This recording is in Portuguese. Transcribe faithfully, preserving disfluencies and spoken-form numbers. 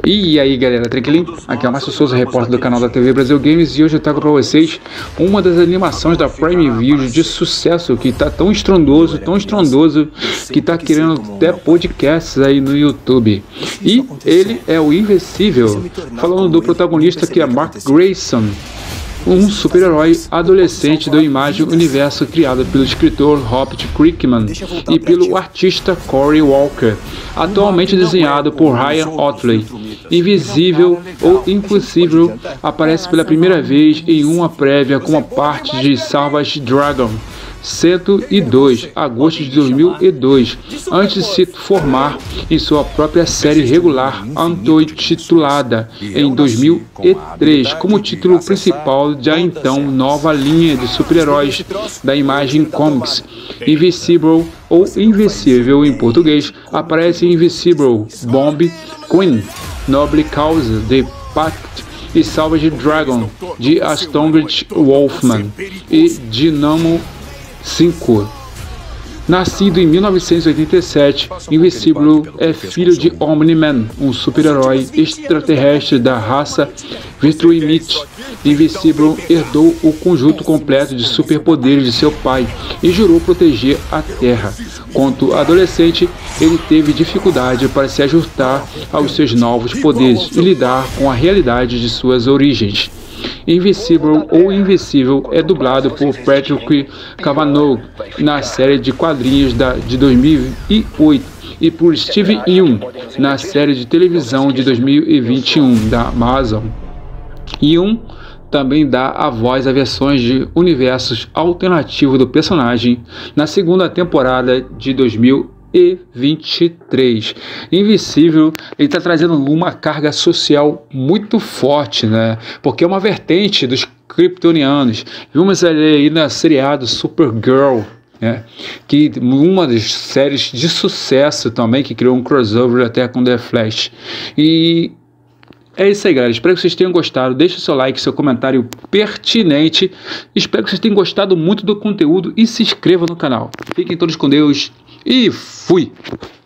E aí galera, tranquilinho? Aqui é o Márcio Souza, repórter do canal da T V Brasil Games, e hoje eu trago para vocês uma das animações da Prime Video de sucesso, que tá tão estrondoso, tão estrondoso, que tá querendo até podcasts aí no YouTube. E ele é o Invencível, falando do protagonista, que é Mark Grayson, um super-herói adolescente do Imagem Universo criado pelo escritor Robert Kirkman e pelo artista Cory Walker, atualmente desenhado por Ryan Ottley. Invisível ou Impossível aparece pela primeira vez em uma prévia como parte de Savage Dragon cento e dois, agosto de dois mil e dois, antes de se formar em sua própria série regular auto-intitulada em dois mil e três, como título principal da então nova linha de super-heróis da Imagem Comics. Invincible ou Invencível em português aparece em Invincible, Bomb, Queen, Noble Cause, The Pact e Savage Dragon, de Astounded Wolfman e Dynamo cinco. Nascido em mil novecentos e oitenta e sete, Invincible é filho de Omni-Man, um super-herói extraterrestre da raça Viltrumite. Invincible herdou o conjunto completo de superpoderes de seu pai e jurou proteger a Terra. Quanto adolescente, ele teve dificuldade para se ajustar aos seus novos poderes e lidar com a realidade de suas origens. Invincible ou Invencível é dublado por Patrick Cavanaugh na série de quadrinhos da, de dois mil e oito e por Steve Yeun na série de televisão de dois mil e vinte e um da Amazon. Yeun também dá a voz a versões de universos alternativos do personagem na segunda temporada de dois mil e vinte e três. Invencível, ele está trazendo uma carga social muito forte, né? Porque é uma vertente dos kryptonianos. Vimos aí na seriado Supergirl, né? Que uma das séries de sucesso também, que criou um crossover até com The Flash. E é isso aí, galera. Espero que vocês tenham gostado. Deixe o seu like, seu comentário pertinente. Espero que vocês tenham gostado muito do conteúdo e se inscreva no canal. Fiquem todos com Deus e fui!